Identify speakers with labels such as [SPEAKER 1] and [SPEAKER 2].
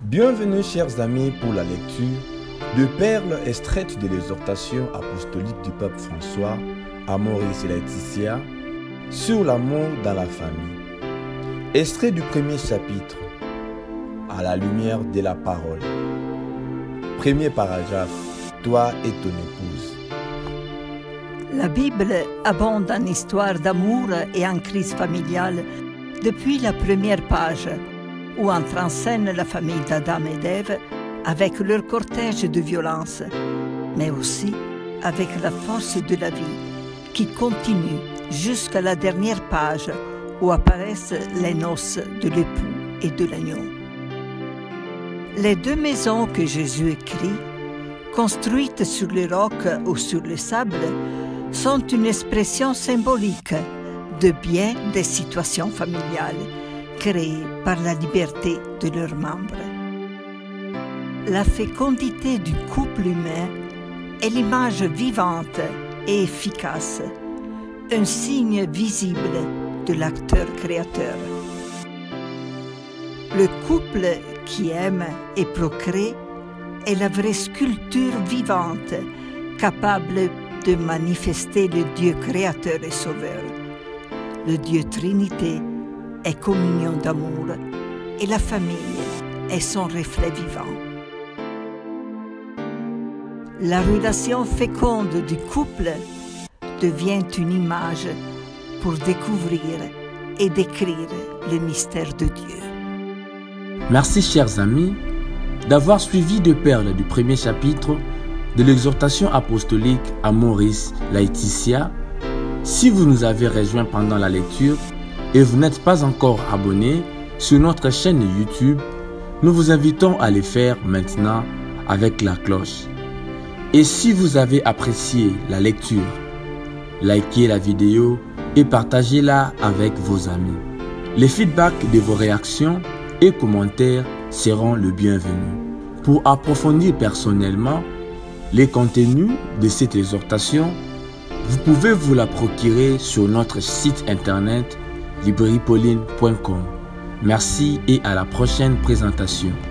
[SPEAKER 1] Bienvenue chers amis pour la lecture de perles extraites de l'exhortation apostolique du pape François à Maurice et Laetitia sur l'amour dans la famille. Extrait du premier chapitre, à la lumière de la parole. Premier paragraphe, toi et ton épouse.
[SPEAKER 2] La Bible abonde en histoire d'amour et en crise familiale depuis la première page, où entre en scène la famille d'Adam et d'Ève avec leur cortège de violence, mais aussi avec la force de la vie qui continue jusqu'à la dernière page où apparaissent les noces de l'époux et de l'agneau. Les deux maisons que Jésus écrit, construites sur le roc ou sur le sable, sont une expression symbolique de bien des situations familiales créées par la liberté de leurs membres. La fécondité du couple humain est l'image vivante et efficace, un signe visible de l'acteur créateur. Le couple qui aime et procrée est la vraie sculpture vivante, capable de manifester le Dieu créateur et sauveur. Le Dieu Trinité est communion d'amour et la famille est son reflet vivant. La relation féconde du couple devient une image pour découvrir et décrire le mystère de Dieu.
[SPEAKER 3] Merci chers amis d'avoir suivi de perles du premier chapitre de l'exhortation apostolique à Maurice Laetitia. Si vous nous avez rejoints pendant la lecture et vous n'êtes pas encore abonné sur notre chaîne YouTube, nous vous invitons à le faire maintenant avec la cloche. Et si vous avez apprécié la lecture, likez la vidéo et partagez-la avec vos amis. Les feedbacks de vos réactions et commentaires seront le bienvenu. Pour approfondir personnellement les contenus de cette exhortation, vous pouvez vous la procurer sur notre site internet librairiepauline.com. Merci et à la prochaine présentation.